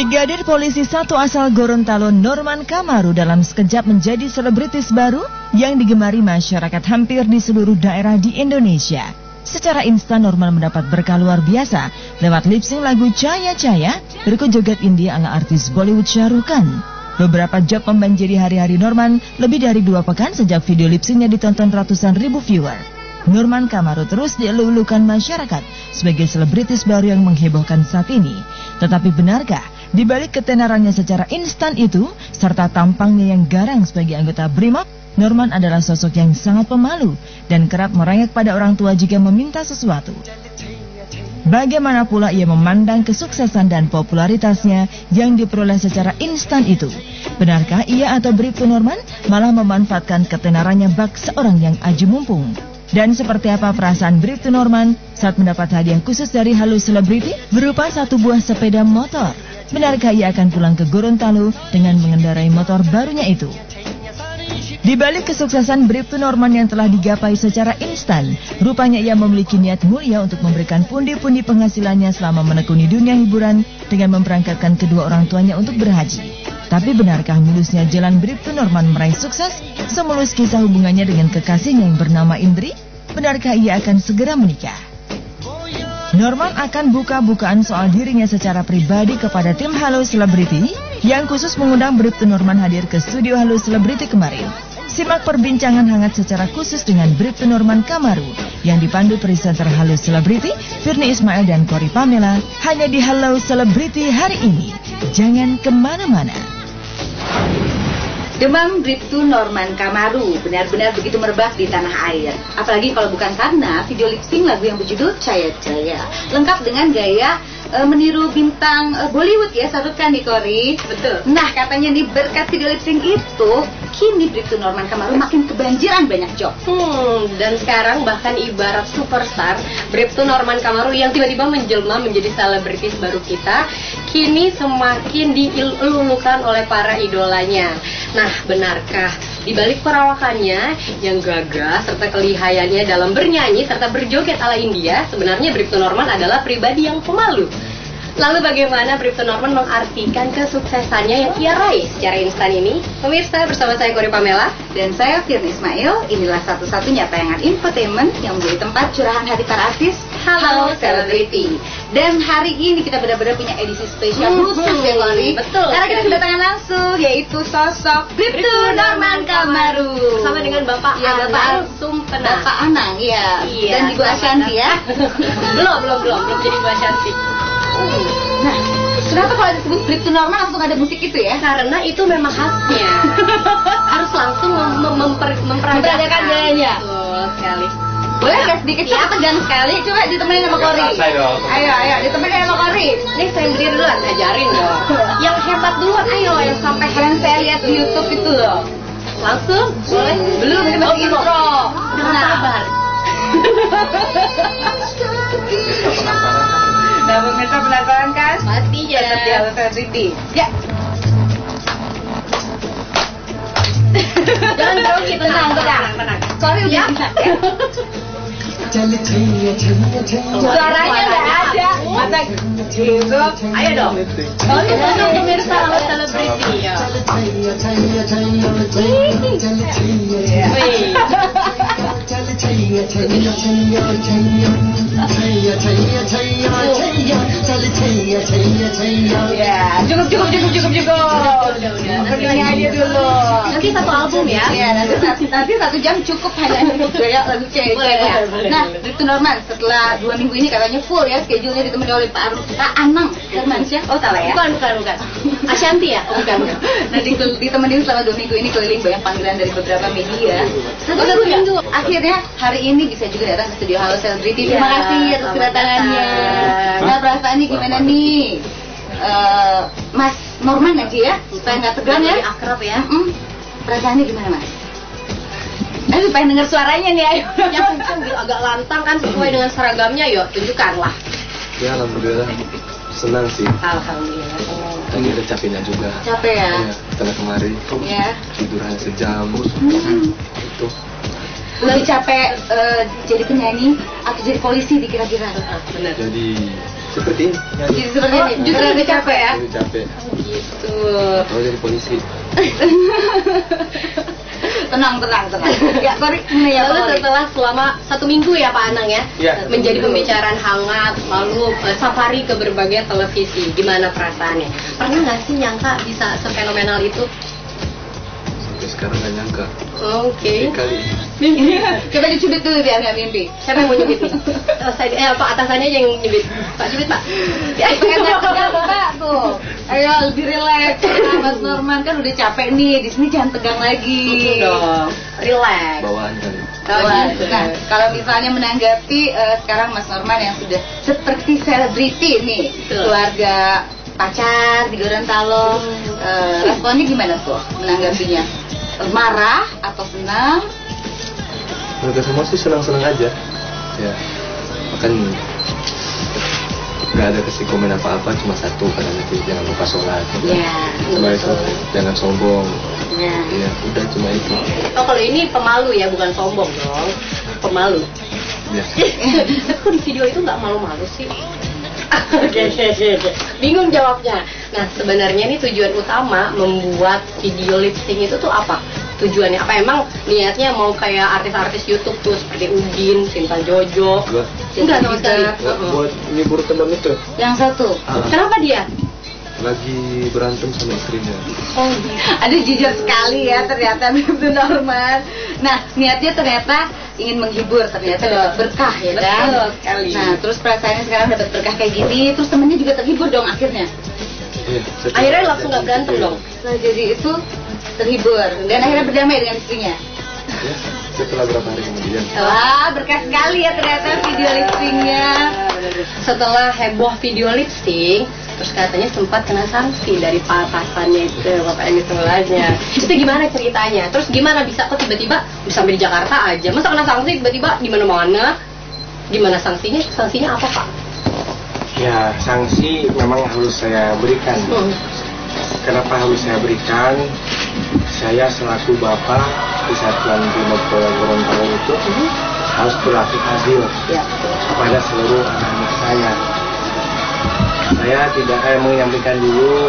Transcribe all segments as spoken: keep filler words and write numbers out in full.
Brigadir Polisi satu asal Gorontalo Norman Kamaru dalam sekejap menjadi selebritis baru yang digemari masyarakat hampir di seluruh daerah di Indonesia. Secara instan Norman mendapat berkah luar biasa lewat lip-sync lagu Caya Caya berikut joget India ala artis Bollywood Shah Rukh Khan. Beberapa job membanjiri hari-hari Norman lebih dari dua pekan sejak video lip-syncnya ditonton ratusan ribu viewer. Norman Kamaru terus dielu-elukan masyarakat sebagai selebritis baru yang menghebohkan saat ini. Tetapi benarkah di balik ketenarannya secara instan itu serta tampangnya yang garang sebagai anggota Brimob, Norman adalah sosok yang sangat pemalu dan kerap merengek pada orang tua jika meminta sesuatu. Bagaimana pula ia memandang kesuksesan dan popularitasnya yang diperoleh secara instan itu? Benarkah ia atau Bribtu Norman malah memanfaatkan ketenarannya bak seorang yang aji mumpung? Dan seperti apa perasaan Bribtu Norman saat mendapat hadiah khusus dari Halo Selebriti berupa satu buah sepeda motor? Benarkah ia akan pulang ke Gorontalo dengan mengendarai motor barunya itu? Di balik kesuksesan Bribtu Norman yang telah digapai secara instan, rupanya ia memiliki niat mulia untuk memberikan pundi-pundi penghasilannya selama menekuni dunia hiburan dengan memberangkatkan kedua orang tuanya untuk berhaji. Tapi benarkah mulusnya jalan Bribtu Norman meraih sukses? Semulus kisah hubungannya dengan kekasihnya yang bernama Indri? Benarkah ia akan segera menikah? Norman akan buka-bukaan soal dirinya secara pribadi kepada tim Halo Selebriti yang khusus mengundang Bribtu Norman hadir ke studio Halo Selebriti kemarin. Simak perbincangan hangat secara khusus dengan Bribtu Norman Kamaru yang dipandu presenter Halo Selebriti Virnie Ismail dan Cory Pamela hanya di Halo Selebriti hari ini. Jangan kemana-mana. Demam Bribtu Norman Kamaru benar-benar begitu merebak di tanah air. Apalagi kalau bukan karena video lip-sync lagu yang berjudul Caya Caya. Lengkap dengan gaya uh, meniru bintang uh, Bollywood ya, Shah Rukh Khan nih, Cory. Betul. Nah, katanya nih berkat video lip-sync itu, kini Bribtu Norman Kamaru makin kebanjiran banyak job. Hmm, dan sekarang bahkan ibarat superstar, Bribtu Norman Kamaru yang tiba-tiba menjelma menjadi selebritis baru kita, kini semakin dielulukan oleh para idolanya. Nah, benarkah di balik perawakannya yang gagah serta kelihayannya dalam bernyanyi serta berjoget ala India, sebenarnya Bribtu Norman adalah pribadi yang pemalu? Lalu bagaimana Bribtu Norman mengartikan kesuksesannya yang ia raih secara instan ini? Pemirsa, bersama saya Cory Pamela dan saya Virnie Ismail. Inilah satu-satunya tayangan infotainment yang menjadi tempat curahan hati para artis, Halo Selebriti. Dan hari ini kita benar-benar punya edisi spesial khusus hmm, ya, Cory. Betul. Karena kita kedatangan langsung yaitu sosok Bribtu Norman Kamaru bersama dengan Bapak ya, Anang Sumpenang. Bapak Anang ya. Iya. Dan Ibu Ashanti ya. belum, belum, belum, belum jadi Ibu Ashanti. Nah, kenapa kalau disebut Bribtu Norman langsung ada musik itu ya? Karena itu memang khasnya. Harus langsung mem mem memper memperagakan gayanya. Betul sekali. Boleh nggak sedikit ya, tegang sekali? Coba ditemenin sama Cory. Ayo, ayo, ditemenin sama Cory. Nih saya berdiri duluan, ajarin dong. Yang hebat duluan, ayo, yang sampai yang saya lihat di YouTube itu loh. Langsung? Boleh? Belum, ini masih intro. Jangan sabar. Nah, pemirsa penasaran kan? Pastinya. Tetap di Halo Selebriti. Ya. Jangan grogi, tenang, tenang, tenang. Cory udah bisa ya? Suaranya nggak ada. Masa gitu? Ayo dong. Cory untuk pemirsa Halo Selebriti ya. Wih. Ya, cukup cukup cukup cukup cukup. Bernyanyi aja dulu. Nanti satu album ya? Iya, nanti satu nanti satu jam cukup hanya untuk gaya lagu Caya Caya. Nah, Bribtu Norman setelah dua minggu ini katanya full ya schedule-nya ditemani oleh Pak Pak Anang Firmansyah. Oh salah ya? Bukan, bukan, bukan. Ashanti ya? Bukan, bukan. Nah, ditemenin selama dua minggu ini keliling banyak panggilan dari beberapa media. Satu minggu. Akhirnya hari ini bisa juga datang ke studio Halo Selebriti. Terima Ya, kasih atas selamat kedatangannya. datang. Nah, perasaannya gimana nih? Uh, Mas Norman aja ya, supaya nggak tegang ya. Lebih akrab ya. Mm-mm. Perasaannya gimana, Mas? Ayo pengen denger suaranya nih, ayo. Yang kencang biar agak lantang kan sesuai dengan seragamnya, yuk tunjukkanlah. Ya alhamdulillah senang sih. Alhamdulillah. Lagi ada capeknya juga. Capek ya? Ya, karena kemarin Ya. tidur hanya sejam. Hmm. Itu. Lebih capek uh, jadi penyanyi atau jadi polisi dikira-kira? Benar. Jadi seperti ini. Jadi seperti ini. Justru lebih capek ya. Lebih capek. Gitu. Atau jadi polisi. Tenang, tenang, tenang. Ya, Kori, ini ya, Lalu Kori. setelah selama satu minggu ya Pak Anang ya, Ya, menjadi satu minggu. pembicaraan hangat, lalu eh, safari ke berbagai televisi, gimana perasaannya? Pernah nggak sih nyangka bisa sefenomenal itu? Sampai sekarang nggak nyangka. Oke. Mimpi kali. Mimpi. Coba dicubit dulu biar nggak mimpi. Siapa yang mau nyubit nih? Oh, saya, eh, Pak atasannya yang nyubit. Pak nyubit Pak. Ya, Pakai tegang, Pak, tuh. Ayo lebih rileks. Nah, Mas Norman kan udah capek nih. Di sini jangan tegang lagi. Gitu dong. Relax. Bawaan kali. Oh, Nah, gitu. nah, kalau misalnya menanggapi eh, sekarang Mas Norman yang sudah seperti selebriti nih, Betul. keluarga pacar di Gorontalo, eh, responnya gimana tuh menanggapinya? Eh, Marah atau senang? Mereka semua sih senang-senang aja. Ya, bahkan nggak ada kasih komen apa-apa, cuma satu karena nanti jangan lupa sholat. Ya, Cuma itu, betul. jangan sombong. Ya. Ya, udah cuma itu. Oh kalau ini pemalu ya, bukan sombong dong. Pemalu. Ya. Tapi kok di video itu nggak malu-malu sih? Oke, oke, oke. Bingung jawabnya. Nah sebenarnya ini tujuan utama membuat video lip sync itu tuh apa? Tujuannya apa? Emang niatnya mau kayak artis-artis YouTube tuh seperti Udin, Sinta Jojo? Enggak. Enggak sama sekali. Buat, buat ngibur teman itu. Yang satu. Ah, Kenapa dia? lagi berantem sama istrinya. Oh, Aduh jujur sekali ya ternyata itu Norman. Nah niatnya ternyata ingin menghibur, ternyata Betul. dapat berkah ya kan. Betul sekali. Nah terus perasaannya sekarang dapat berkah kayak gini, terus temennya juga terhibur dong akhirnya. Iya, setelah- akhirnya langsung nggak berantem dong. Nah jadi itu terhibur dan akhirnya berdamai dengan istrinya. Ya, setelah berapa hari kemudian. Wah berkah sekali ya ternyata video lip sync-nya. Setelah heboh video lip sync, terus katanya sempat kena sanksi dari pak atasannya itu, bapak yang di sebelahnya. Itu gimana ceritanya? Terus gimana bisa kok tiba-tiba bisa sampai di Jakarta aja? Masa kena sanksi tiba-tiba di mana-mana? Gimana sanksinya? Sanksinya apa Pak? Ya, sanksi memang harus saya berikan. Hmm. Kenapa harus saya berikan? Saya selaku bapak di Satuan Brimob Polda Gorontalo itu harus berlaku adil Ya. kepada seluruh anak-anak saya. Saya tidak eh, menyampaikan dulu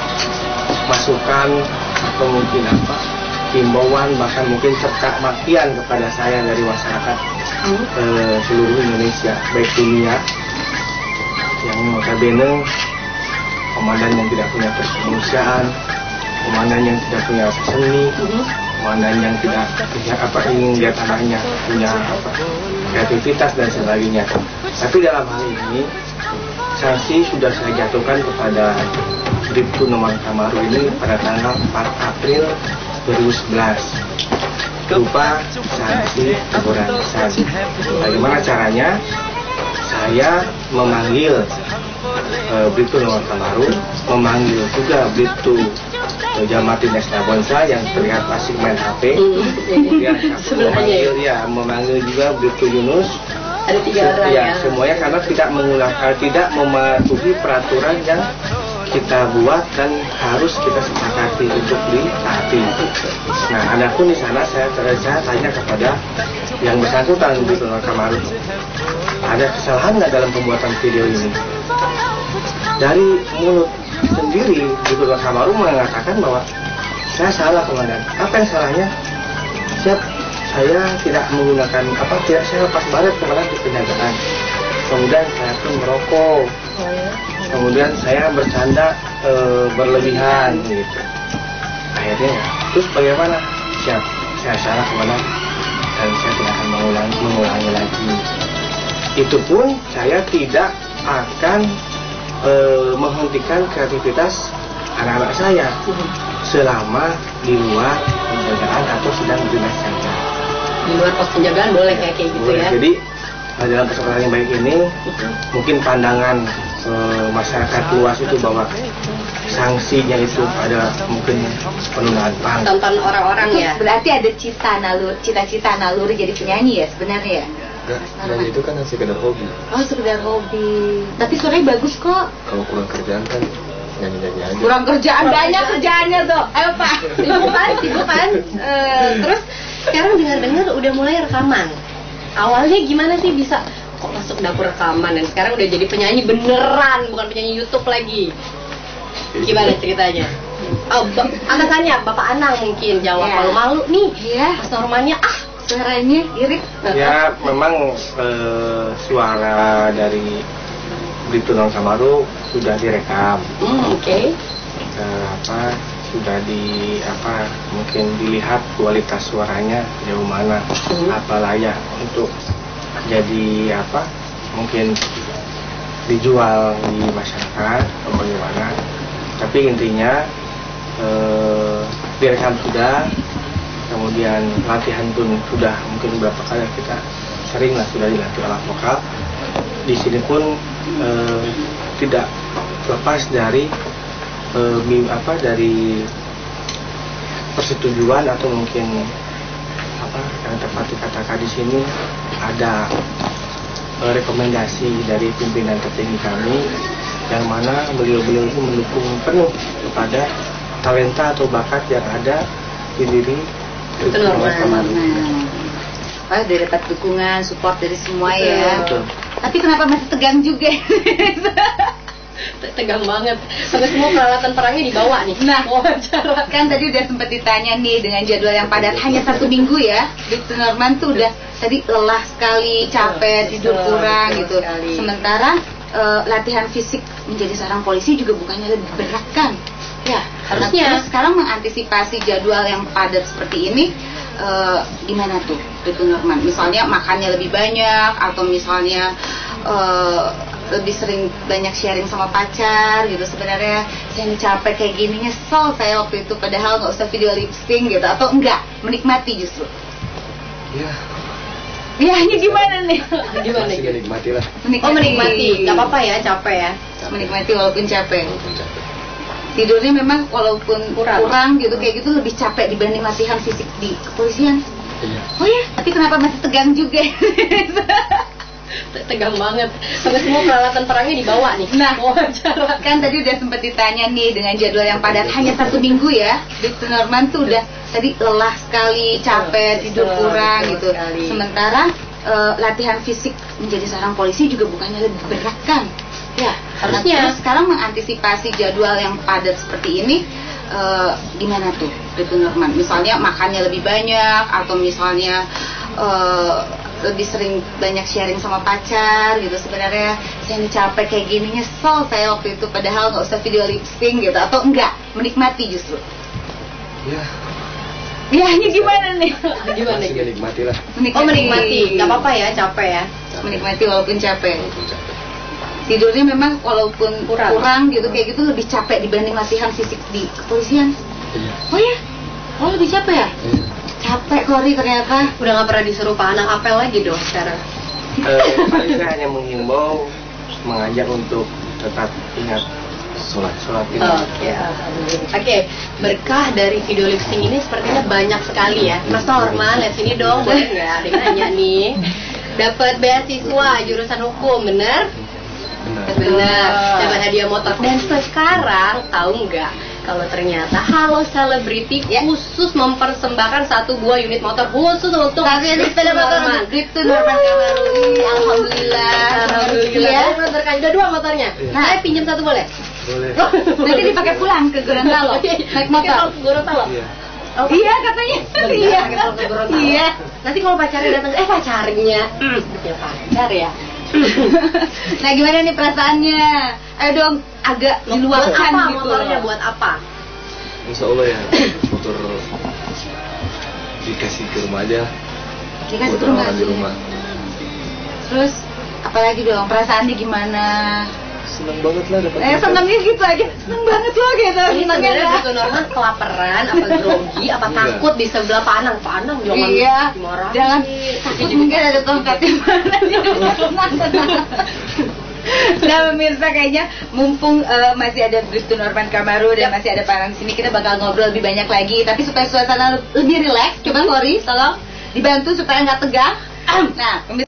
masukan atau mungkin apa himbauan bahkan mungkin cercak makian kepada saya dari masyarakat eh, seluruh Indonesia baik dunia yang notabene komandan yang tidak punya kemanusiaan, komandan yang tidak punya rasa seni, komandan yang tidak punya apa ingin lihat anaknya punya apa kreativitas dan sebagainya. Tapi dalam hal ini sanksi sudah saya jatuhkan kepada Bribtu Norman Kamaru ini pada tanggal empat April dua ribu sebelas berupa sanksi teguran lisan. Bagaimana caranya? Saya memanggil uh, Bribtu Norman Kamaru, memanggil juga Bribtu uh, Jamatin Esnabonsa yang terlihat asik main H P. Kemudian memanggil ya, memanggil juga Bribtu Yunus. Ada tiga orang Ya, ya. semuanya karena tidak mengulang, uh, tidak mematuhi peraturan yang kita buat dan harus kita sepakati untuk ditaati. Nah, adapun di sana saya, saya tanya kepada yang bersangkutan di Norman Kamaru, ada kesalahan nggak dalam pembuatan video ini? Dari mulut sendiri, di Norman Kamaru mengatakan bahwa saya salah komandan. Apa yang salahnya? Siap, saya tidak menggunakan apa tidak saya lepas baret kemarin di penjagaan. Kemudian saya pun merokok. Kemudian saya bercanda e, berlebihan gitu. Akhirnya, terus bagaimana? Siap, saya salah komandan dan saya tidak akan mengulangi, mengulangi lagi. Itu pun saya tidak akan e, menghentikan kreativitas anak-anak saya selama di luar penjagaan atau sedang berdinas saja. Di luar pos penjagaan boleh kayak kayak gitu Boleh. ya. Jadi eh, dalam kesempatan yang baik ini mungkin pandangan eh, masyarakat luas itu bahwa sanksinya itu ada mungkin penundaan pangkat. Tonton orang-orang ya. Berarti ada cita nalur, cita-cita naluri jadi penyanyi ya sebenarnya ya? Enggak, nyanyi itu kan sekedar hobi. Oh sekedar hobi. Tapi suaranya bagus kok. Kalau kurang kerjaan kan nyanyi-nyanyi aja. Kurang kerjaan banyak kerjaannya tuh. Ayo Pak. Sibuk kan, sibuk kan. Eh, terus sekarang dengar-dengar udah mulai rekaman. Awalnya gimana sih bisa kok masuk dapur rekaman dan sekarang udah jadi penyanyi beneran, bukan penyanyi YouTube lagi. Gimana ceritanya? Oh, ba- atasannya Bapak Anang mungkin jawab. Ya. Kalau malu nih, Iya. Mas Normannya ah Suaranya irit. Ya memang eh, suara dari Bribtu Norman Kamaru sudah direkam. hmm, oke. Eh, apa sudah di apa mungkin dilihat kualitas suaranya jauh mana, Hmm. apa layak untuk jadi apa mungkin dijual di masyarakat atau bagaimana. Tapi intinya eh, direkam sudah, kemudian latihan pun sudah mungkin beberapa kali kita sering lah sudah dilatih alat vokal. Di sini pun eh, tidak lepas dari eh, mi- apa dari persetujuan atau mungkin apa yang tepat dikatakan di sini ada eh, rekomendasi dari pimpinan tertinggi kami yang mana beliau-beliau itu mendukung penuh kepada talenta atau bakat yang ada di diri Bribtu Norman. Kamaru. Nah, oh, udah dapat dukungan, support dari semua ya. Betul. Tapi kenapa masih tegang juga? Tegang banget. Sampai semua peralatan perangnya dibawa nih. Nah, wawancara. kan tadi udah sempat ditanya nih dengan jadwal yang padat hanya satu minggu ya. Bribtu Norman tuh udah tadi lelah sekali, capek, tidur Betul, kurang betul gitu. sekali. Sementara eh, latihan fisik menjadi seorang polisi juga bukannya lebih berat kan? Ya, Harusnya. Nah, sekarang mengantisipasi jadwal yang padat seperti ini eh, gimana tuh Bribtu Norman? Misalnya makannya lebih banyak atau misalnya eh, lebih sering banyak sharing sama pacar gitu. Sebenarnya saya ini capek kayak gini, nyesel saya waktu itu padahal nggak usah video lip sync gitu, atau enggak menikmati justru. Ya, Ya ini gimana nih? Gimana masih gitu? menikmati lah. Oh menikmati, nggak apa-apa ya, capek ya. Menikmati walaupun capek. Walaupun capek. Tidurnya memang walaupun Kurang. kurang, gitu kayak gitu lebih capek dibanding latihan fisik di kepolisian. Iya. Oh ya, tapi kenapa masih tegang juga? Tegang banget. Sampai semua peralatan perangnya dibawa nih. Nah, wawancara. kan tadi udah sempat ditanya nih dengan jadwal yang padat hanya satu minggu ya. Bribtu Norman tuh udah tadi lelah sekali, capek, tidur Betul, kurang betul gitu. sekali. Sementara eh, latihan fisik menjadi seorang polisi juga bukannya lebih berat kan? Ya, Harusnya. Nah, sekarang mengantisipasi jadwal yang padat seperti ini eh, gimana tuh Bribtu Norman? Misalnya makannya lebih banyak atau misalnya eh, lebih sering banyak sharing sama pacar gitu. Sebenarnya saya ini capek kayak gini, nyesel saya waktu itu padahal nggak usah video lip sync gitu, atau enggak menikmati justru. Ya, Ya ini gimana nih? Gimana masih gitu? menikmati lah. Oh menikmati, nggak apa-apa ya, capek ya. Menikmati walaupun capek. Walaupun capek. Tidurnya memang walaupun Kurang. kurang, gitu kayak gitu lebih capek dibanding latihan fisik di kepolisian. Iya. Oh ya? Oh lebih capek ya? Iya. Capek Kori ternyata. Udah nggak pernah disuruh Pak Anang apel lagi dong sekarang. Eh, paling saya hanya menghimbau, mengajak untuk tetap ingat sholat sholat ini. Oke, alhamdulillah. Oke, berkah dari video lip sync ini sepertinya banyak sekali ya. Mas Norman, lihat sini dong, boleh nggak? Ada yang nanya nih. Dapat beasiswa jurusan hukum, bener? Benar. Benar. Dapat hadiah motor. Dan sekarang tahu nggak? Kalau ternyata Halo Selebriti khusus mempersembahkan satu buah unit motor khusus untuk Tapi ada sepeda motor untuk Bribtu Norman Kamaru. Alhamdulillah. Alhamdulillah. Ya. Dari motor kan udah dua motornya. Iya. Nah, saya pinjam satu boleh? Boleh. Nanti dipakai pulang ke Gorontalo naik motor. Ke Gorontalo. Iya. Oh, Iya katanya. Iya. pakai motor ke Gorontalo. Iya. Nanti kalau pacarnya datang, eh pacarnya, hmm, punya pacar ya. Nah gimana nih perasaannya? Ayo dong agak Buat diluapkan apa gitu. motornya? Buat apa? Insya Allah ya motor dikasih ke rumah aja. Dikasih Buat ke rumah. orang-orang di rumah. Terus apalagi dong perasaannya gimana? Senang banget lah dapat. Eh motor. senangnya gitu aja, seneng banget loh gitu. Ini Senangnya sebenarnya ya. Bribtu Norman kelaparan, apa grogi, apa Enggak. takut di sebelah Pak Anang? Pak Anang jangan Iya, dimarahin. jangan takut mungkin ada tongkat di mana. Tenang, tenang. Nah pemirsa kayaknya mumpung eh, masih ada Bribtu Norman Kamaru dan masih ada Pak Anang di sini, kita bakal ngobrol lebih banyak lagi. Tapi supaya suasana lebih rileks, coba Kori tolong dibantu supaya nggak tegang. Nah pemirsa